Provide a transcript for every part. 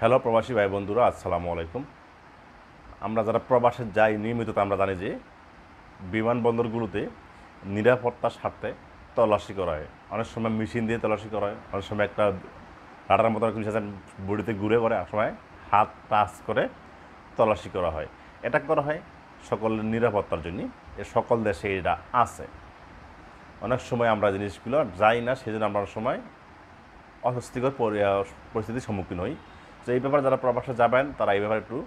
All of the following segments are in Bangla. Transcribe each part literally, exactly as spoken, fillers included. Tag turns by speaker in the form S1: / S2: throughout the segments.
S1: হ্যালো প্রবাসী ভাই বন্ধুরা, আসসালামু আলাইকুম। আমরা যারা প্রবাসে যাই নিয়মিত, আমরা জানি যে বিমানবন্দরগুলোতে নিরাপত্তার স্বার্থে তল্লাশি করা হয়। অনেক সময় মেশিন দিয়ে তল্লাশি করা হয়, অনেক সময় একটা রাডার মতো কিছু আছে বডিতে ঘুরে করে, অনেক সময় হাত টাচ করে তল্লাশি করা হয়। এটা করা হয় সকলের নিরাপত্তার জন্য। এ সকল দেশে এটা আছে। অনেক সময় আমরা জিনিসগুলো যাই না, সেই জন্য আমরা অনেক সময় অস্বস্তিকর পরিস্থিতির সম্মুখীন হই। তো এই ব্যাপারে যারা প্রবাসে যাবেন তারা এই ব্যাপারে একটু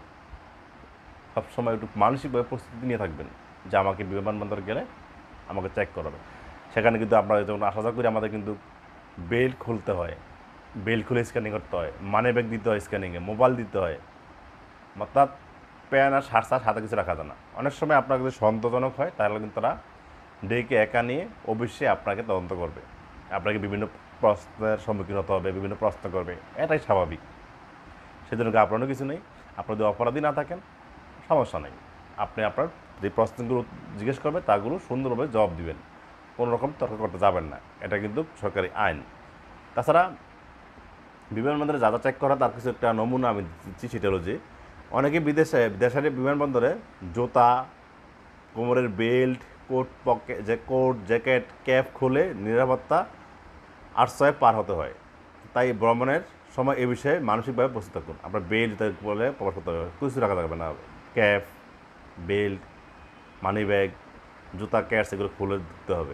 S1: সবসময় একটু মানসিকভাবে প্রস্তুতি নিয়ে থাকবেন যে আমাকে বিমানবন্দর গেলে আমাকে চেক করাবে। সেখানে কিন্তু আমরা যখন আসা যাওয়া করি আমাদের কিন্তু বেল্ট খুলতে হয়, বেল্ট খুলে স্ক্যানিং করতে হয়, মানি ব্যাগ দিতে হয়, স্ক্যানিংয়ে মোবাইল দিতে হয়, অর্থাৎ প্যান আর সার সার সাথে কিছু রাখা যায় না। অনেক সময় আপনার যদি সন্দেহজনক হয় তাহলে কিন্তু তারা ডেকে একা নিয়ে অবশ্যই আপনাকে তদন্ত করবে, আপনাকে বিভিন্ন প্রশ্নের সম্মুখীন হতে হবে, বিভিন্ন প্রশ্ন করবে, এটাই স্বাভাবিক। সেজন্য আপনারও কিছু নেই। আপনি যদি অপরাধী না থাকেন সমস্যা নেই, আপনি আপনার যে প্রশ্নগুলো জিজ্ঞেস করবে তাগুলো সুন্দরভাবে জবাব দিবেন, কোনো রকম তর্ক করতে যাবেন না। এটা কিন্তু সরকারি আইন। তাছাড়া বিমানবন্দরে যা যা চেক করা তার কিছু একটা নমুনা আমি দিচ্ছি। সেটা হলো যে অনেকে বিদেশে দেশের বিমানবন্দরে জুতা, কোমরের বেল্ট, কোট পকেট যে কোট জ্যাকেট ক্যাপ খুলে নিরাপত্তা আশ্রয়ে পার হতে হয়। তাই ভ্রমণের সময় এ বিষয়ে মানসিকভাবে প্রস্তুত থাকুন। আপনার বেল্ট বলে প্রকাশ করতে হবে, কিছু রাখা থাকবে না। ক্যাপ, বেল্ট, মানি ব্যাগ, জুতা, ক্যাটস এগুলো খুলে দিতে হবে।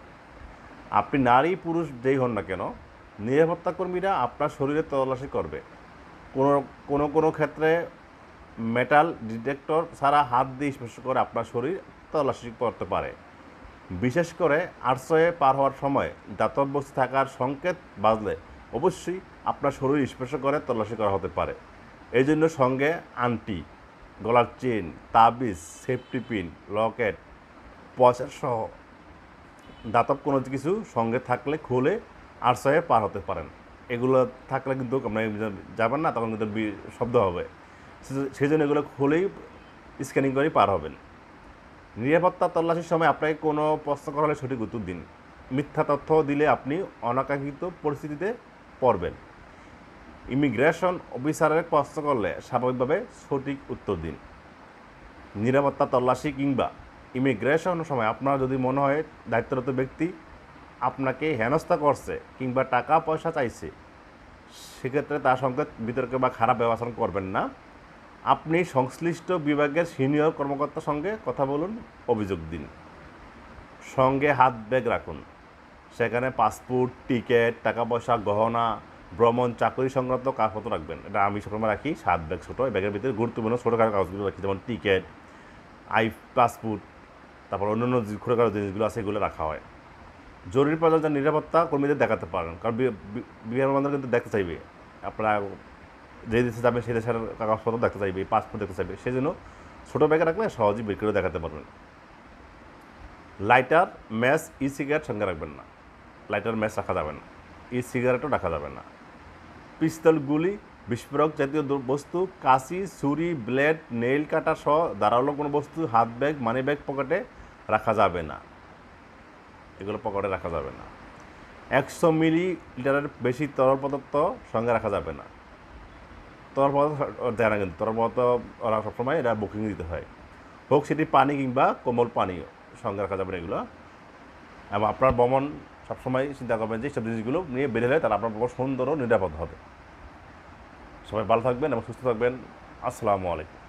S1: আপনি নারী পুরুষ যেই হন না কেন, নিরাপত্তা কর্মীরা আপনার শরীরে তল্লাশি করবে। কোনো কোনো কোনো ক্ষেত্রে মেটাল ডিটেক্টর ছাড়া হাত দিয়ে স্পর্শ করে আপনার শরীর তল্লাশি করতে পারে। বিশেষ করে আশ্রয়ে পার হওয়ার সময় দাতব্য বস্তু থাকার সংকেত বাজলে অবশ্যই আপনার শরীর স্পর্শ করে তল্লাশি করা হতে পারে। এই জন্য সঙ্গে আংটি, গলার চেন, তাবিজ, সেফটি পিন, লকেট, পয়সা সহ দাতব কোনো কিছু সঙ্গে থাকলে খুলে আশ্রয়ে পার হতে পারেন। এগুলো থাকলে কিন্তু আপনার যাবেন না, তখন কিন্তু শব্দ হবে। সেই জন্য এগুলো খুলেই স্ক্যানিং করেই পার হবেন। নিরাপত্তা তল্লাশির সময় আপনাকে কোনো প্রশ্ন করা হলে সঠিক উত্তর দিন। মিথ্যা তথ্য দিলে আপনি অনাকাঙ্ক্ষিত পরিস্থিতিতে পড়বেন। ইমিগ্রেশন অফিসারের প্রশ্ন করলে স্বাভাবিকভাবে সঠিক উত্তর দিন। নিরাপত্তা তল্লাশি কিংবা ইমিগ্রেশনের সময় আপনার যদি মনে হয় দায়িত্বরত ব্যক্তি আপনাকে হেনস্থা করছে কিংবা টাকা পয়সা চাইছে, সেক্ষেত্রে তার সঙ্গে বিতর্কে বা খারাপ ব্যবহার করবেন না। আপনি সংশ্লিষ্ট বিভাগের সিনিয়র কর্মকর্তার সঙ্গে কথা বলুন, অভিযোগ দিন। সঙ্গে হাত ব্যাগ রাখুন, সেখানে পাসপোর্ট, টিকিট, টাকা পয়সা, গহনা, ভ্রমণ, চাকরি সংক্রান্ত কাগজপত্র রাখবেন। এটা আমি সবসময় রাখি হাত ব্যাগ, ছোটো ব্যাগের ভিতরে গুরুত্বপূর্ণ ছোটোখাটো কাগজগুলো রাখি, যেমন টিকিট, আই পাসপোর্ট, তারপর অন্যান্য যে ছোটোখাটো জিনিসগুলো আছে এগুলো রাখা হয়। জরুরি প্রয়োজন নিরাপত্তা কর্মীদের দেখাতে পারেন, কারণ বিমানবন্দর কিন্তু দেখতে চাইবে আপনারা যে দেশে যাবেন সেই দেশের কাগজপত্র দেখতে চাইবে, পাসপোর্ট দেখতে চাইবে। সেই জন্য ছোটো ব্যাগে রাখলে সহজেই বের করে দেখাতে পারবেন। লাইটার, ম্যাচ, ই সিগারেট সঙ্গে রাখবেন না। লাইটার, ম্যাচ রাখা যাবে না, ই সিগারেটও রাখা যাবে না। পিস্তল, গুলি, বিস্ফোরক জাতীয় বস্তু, কাঁচি, ছুরি, ব্লেড, নেইল কাটার সহ ধারালো কোনো বস্তু হাত ব্যাগ, মানি ব্যাগ, পকেটে রাখা যাবে না। এগুলো পকেটে রাখা যাবে না। একশো মিলি লিটারের বেশি তরল পদার্থ সঙ্গে রাখা যাবে না। তরল পদার্থ দেয় না, কিন্তু তরল পদার্থ ওরা সবসময় এটা বুকিং দিতে হয়, হোক সেটি পানি কিংবা কোমল পানীয় সঙ্গে রাখা যাবে না এগুলো। এবং আপনার ভ্রমণ সবসময় চিন্তা করবেন যে সব জিনিসগুলো নিয়ে বের হলে তারা আপনার ভ্রমণ সুন্দর ও নিরাপদ হবে। সবাই ভালো থাকবেন এবং সুস্থ থাকবেন। আসসালামু আলাইকুম।